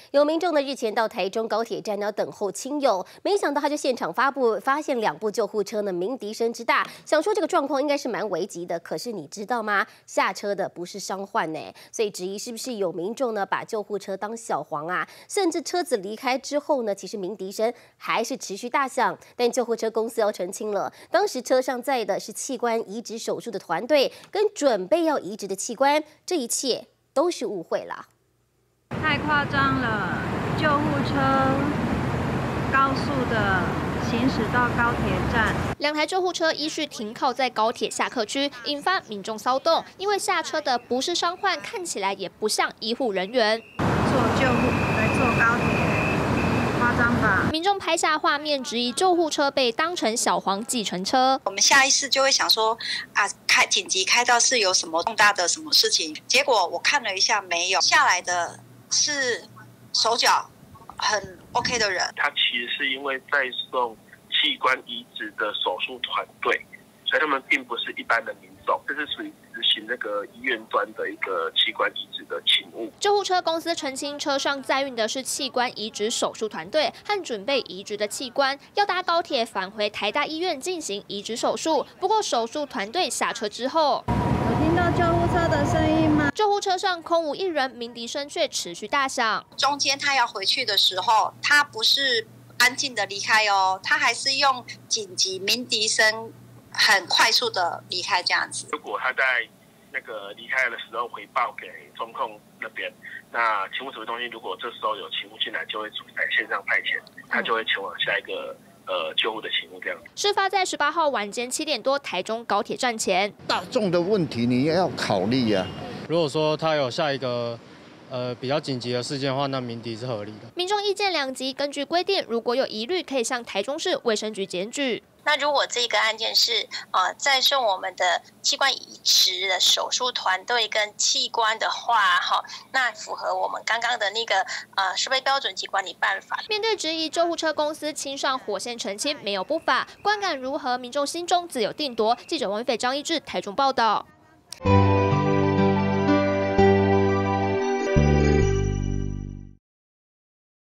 有民众呢日前到台中高铁站要等候亲友，没想到他就现场发现2部救护车呢鸣笛声之大，想说这个状况应该是蛮危急的。可是你知道吗？下车的不是伤患呢，所以质疑是不是有民众呢把救护车当小黄啊？甚至车子离开之后呢，其实鸣笛声还是持续大响。但救护车公司要澄清了，当时车上载的是器官移植手术的团队跟准备要移植的器官，这一切都是误会啦。 太夸张了！救护车高速的行驶到高铁站 ，2台救护车依序停靠在高铁下客区，引发民众骚动。因为下车的不是伤患，看起来也不像医护人员。 坐救护来坐高铁，夸张吧？ 民众拍下画面，质疑救护车被当成小黄计程车。 我们下意识就会想说啊，紧急开道是有什么重大的什么事情？结果我看了一下，没有下来的。 是手脚很 OK 的人， 他其实是因为在送器官移植的手术团队，所以他们并不是一般的民众，这是属于执行那个医院端的一个器官移植的勤务。 救护车公司澄清，车上载运的是器官移植手术团队和准备移植的器官，要搭高铁返回台大医院进行移植手术。不过手术团队下车之后， 有听到救护车的声音吗？ 救护车上空无一人，鸣笛声却持续大响。 中间他要回去的时候，他不是安静的离开哦，他还是用紧急鸣笛声很快速的离开这样子。 如果他在那个离开的时候回报给中控那边，那勤务指挥中心如果这时候有勤务进来，就会在线上派遣，他就会前往下一个。 救护的勤务这样。 事发在18号晚间7点多，台中高铁站前。 大众的问题你也要考虑啊。 如果说他有下一个比较紧急的事件的话，那鸣笛是合理的。 民众意见2极，根据规定，如果有疑虑，可以向台中市卫生局检举。 那如果这个案件是再送我们的器官移植的手术团队跟器官的话，那符合我们刚刚的那个设备标准及管理办法。 面对质疑，救护车公司亲上火线澄清没有不法，观感如何？民众心中自有定夺。记者王一斐、张一智台中报道。